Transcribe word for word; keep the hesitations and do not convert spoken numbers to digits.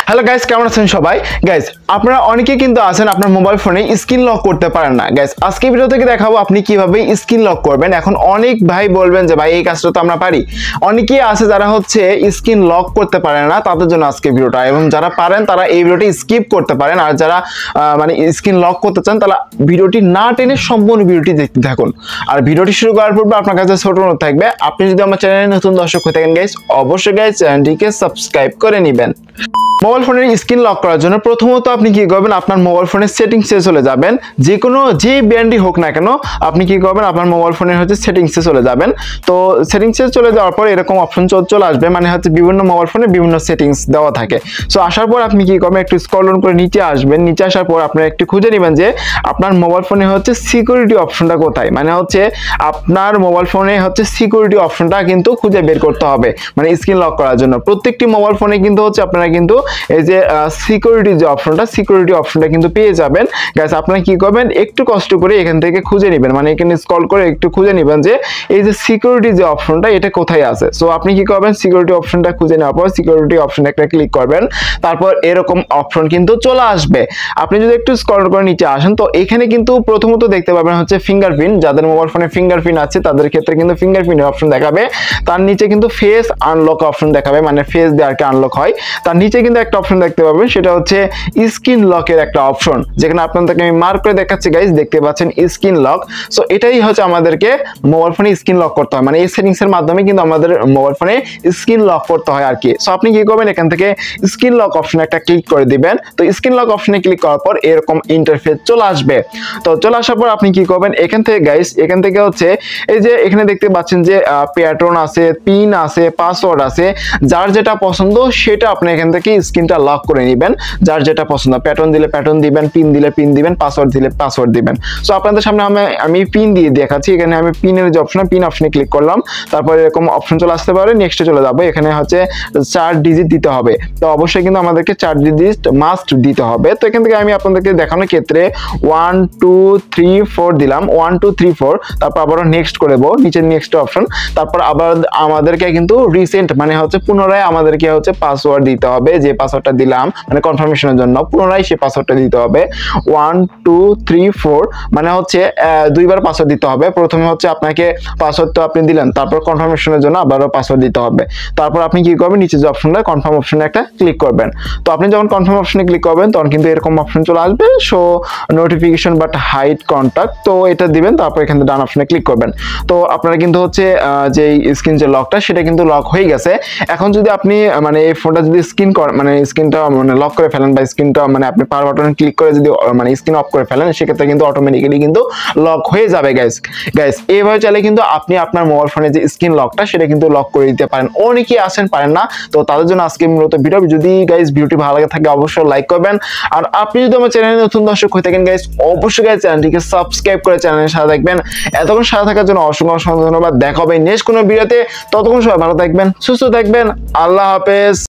Hello guys, কেমন আছেন সবাই? গাইস, আপনারা অনেকে কিন্তু আছেন আপনার মোবাইল ফোনে স্ক্রিন লক করতে পারেন না। গাইস, আজকে ভিডিও থেকে দেখাবো আপনি কিভাবে স্ক্রিন লক করবেন। এখন অনেক ভাই বলবেন যে ভাই এই কাজটা তো আমরা পারি। অনেকেই আছে যারা হচ্ছে স্ক্রিন লক করতে পারে না, তাদের জন্য আজকে ভিডিওটা। এবং যারা পারেন তারা এই ভিডিওটি স্কিপ করতে পারেন, আর যারা মানে স্ক্রিন লক করতে চান তারা ভিডিওটি না টেনে সম্পূর্ণ ভিডিওটি দেখতে থাকুন। আর ভিডিওটি শুরু করার পূর্বে আপনার কাছে ছোট অনুরোধ থাকবে, আপনি যদি আমার চ্যানেলে নতুন দর্শক হয়ে থাকেন গাইস, অবশ্যই গাইস চ্যানেলটিকে সাবস্ক্রাইব করে নেবেন। মোবাইল ফোনের স্ক্রিন লক করার জন্য প্রথমত আপনি কি করবেন, আপনার মোবাইল ফোনের সেটিংসে চলে যাবেন। যে কোনো যে ব্র্যান্ডই হোক না কেন, আপনি কি করবেন, আপনার মোবাইল ফোনের হচ্ছে সেটিংসে চলে যাবেন। তো সেটিংসে চলে যাওয়ার পর এরকম অপশন চলে আসবে, মানে হচ্ছে বিভিন্ন মোবাইল ফোনে বিভিন্ন সেটিংস দেওয়া থাকে। সো আসার পর আপনি কি করবেন, একটু স্ক্রল ডাউন করে নিচে আসবেন। নিচে আসার পর আপনারা একটু খুঁজে নেবেন যে আপনার মোবাইল ফোনে হচ্ছে সিকিউরিটি অপশনটা কোথায়। মানে হচ্ছে আপনার মোবাইল ফোনে হচ্ছে সিকিউরিটি অপশনটা কিন্তু খুঁজে বের করতে হবে, মানে স্ক্রিন লক করার জন্য। প্রত্যেকটি মোবাইল ফোনে কিন্তু হচ্ছে আপনারা কিন্তু এই যে সিকিউরিটি যে অপশনটা সিকিউরিটি অপশনটা কিন্তু পেয়ে যাবেন। গাইস, আপনারা কি করবেন, একটু কষ্ট করে এখান থেকে খুঁজে নেবেন, মানে এখানে স্ক্রল করে একটু খুঁজে নেবেন যে এই যে সিকিউরিটি যে অপশনটা এটা কোথায় আছে। সো আপনি কি করবেন, সিকিউরিটি অপশনটা খুঁজে নেওয়ার পর সিকিউরিটি অপশনে একটা ক্লিক করবেন। তারপর এরকম অপশন কিন্তু চলে আসবে। আপনি যদি একটু স্ক্রল করে নিচে আসেন, তো এখানে কিন্তু প্রথমত দেখতে পাবেন হচ্ছে ফিঙ্গারপ্রিন্ট। যাদের মোবাইল ফোনে ফিঙ্গারপ্রিন্ট আছে তাদের ক্ষেত্রে কিন্তু ফিঙ্গারপ্রিন্টের অপশন দেখাবে। তার নিচে কিন্তু ফেস আনলক অপশন দেখাবে, মানে ফেস দিয়ে আর কি আনলক হয়। তার নিচে কিন্তু একটা অপশন দেখতে পাবেন, সেটা হচ্ছে স্ক্রিন লকের একটা অপশন, যেখানে আপনাদেরকে আমি মার্ক করে দেখাচ্ছি গাইস, দেখতে পাচ্ছেন স্ক্রিন লক। সো এটাই হচ্ছে আমাদেরকে মোবাইল ফোনে স্ক্রিন লক করতে হয়, মানে এই সেটিংস এর মাধ্যমে কিন্তু আমাদের মোবাইল ফোনে স্ক্রিন লক করতে হয় আর কি। সো আপনি কি করবেন, এখান থেকে স্ক্রিন লক অপশনে একটা ক্লিক করে দিবেন। তো স্ক্রিন লক অপশনে ক্লিক করার পর এরকম ইন্টারফেস চলে আসবে। তো চলে আসার পর আপনি কি করবেন, এখান থেকে গাইস এখান থেকে হচ্ছে এই যে এখানে দেখতে পাচ্ছেন যে প্যাটার্ন আছে, পিন আছে, পাসওয়ার্ড আছে। যার যেটা পছন্দ সেটা আপনি এখান থেকে স্ক্রিনটা লক করে নেবেন। যার যেটা পছন্দ, প্যাটার্ন দিলে প্যাটার্ন দিবেন, পিন দিলে পিন দিবেন, পাসওয়ার্ড দিলে পাসওয়ার্ড দিবেন। সো আপনাদের সামনে আমি আমি পিন দিয়ে দেখাচ্ছি। এখানে আমি পিনের যে অপশন, পিন অপশনে ক্লিক করলাম। তারপর এরকম অপশন চলে আসতে পারে, নেক্সটে চলে যাবো। এখানে হচ্ছে চার ডিজিট দিতে হবে। তো অবশ্যই কিন্তু আমাদেরকে চার ডিজিট মাস্ট দিতে হবে। তো এখান থেকে আমি আপনাদেরকে দেখানোর ক্ষেত্রে ওয়ান টু থ্রি ফোর দিলাম, ওয়ান টু থ্রি ফোর। তারপর আবারও নেক্সট করে দেবো, নিচের নেক্সট অপশন। তারপর আবার আমাদেরকে কিন্তু রিসেন্ট মানে হচ্ছে পুনরায় আমাদেরকে হচ্ছে পাসওয়ার্ড দিতে হবে। যে পাসওয়ার্ডটা দিলাম মানে কনফার্মেশনের জন্য, পুনরায় সেই পাসওয়ার্ডটা দিতে হবে। ওয়ান টু থ্রি ফোর মানে হচ্ছে দুইবার পাসওয়ার্ড দিতে হবে। প্রথমে হচ্ছে আপনাকে পাসওয়ার্ড তো আপনি দিলেন, তারপর কনফার্মেশনের জন্য আবারও পাসওয়ার্ড দিতে হবে। তারপর আপনি কি করবেন, নিচে যে অপশনটা কনফার্ম অপশনে একটা ক্লিক করবেন। তো আপনি যখন কনফার্ম অপশনে ক্লিক করবেন তখন কিন্তু এরকম অপশন চলে আসবে, show notification but hide contact. তো এটা দিবেন, তারপর এখানে ডান অপশনে ক্লিক করবেন। তো আপনারা কিন্তু হচ্ছে যে স্ক্রিন যে লকটা সেটা কিন্তু লক হয়ে গেছে। এখন যদি আপনি মানে এই ফোনটা যদি স্ক্রিন মানে স্ক্রিনটা মানে লক করে ফেলেন বা স্ক্রিনটা মানে আপনি পাওয়ার বাটনে ক্লিক করে যদি মানে স্ক্রিন অফ করে ফেলেন, সেক্ষেত্রে কিন্তু অটোমেটিক্যালি কিন্তু লক হয়ে যাবে গাইস। গাইস, এইভাবে চাইলে কিন্তু আপনি আপনার মোবাইল ফোনে যে স্ক্রিন লকটা সেটা কিন্তু লক করে দিতে পারেন। অনেকেই আসেন পারেন না, তো তাদের জন্য আজকে মূলত ভিডিও। যদি গাইস ভিডিওটি ভালো লাগে থাকে অবশ্যই লাইক করবেন। আর আপনি যদি আমার চ্যানেলে নতুন দর্শক হয়ে থাকেন গাইস, অবশ্যই গাইস চ্যানেলটিকে সাবস্ক্রাইব করে চ্যানেলের সাথে থাকবেন। এতক্ষণ সাথে থাকার জন্য অসংখ্য অসংখ্য ধন্যবাদ। দেখা হবে নেক্সট কোনো ভিডিওতে। ততক্ষণ সবাই ভালো থাকবেন, সুস্থ থাকবেন। আল্লাহ হাফেজ।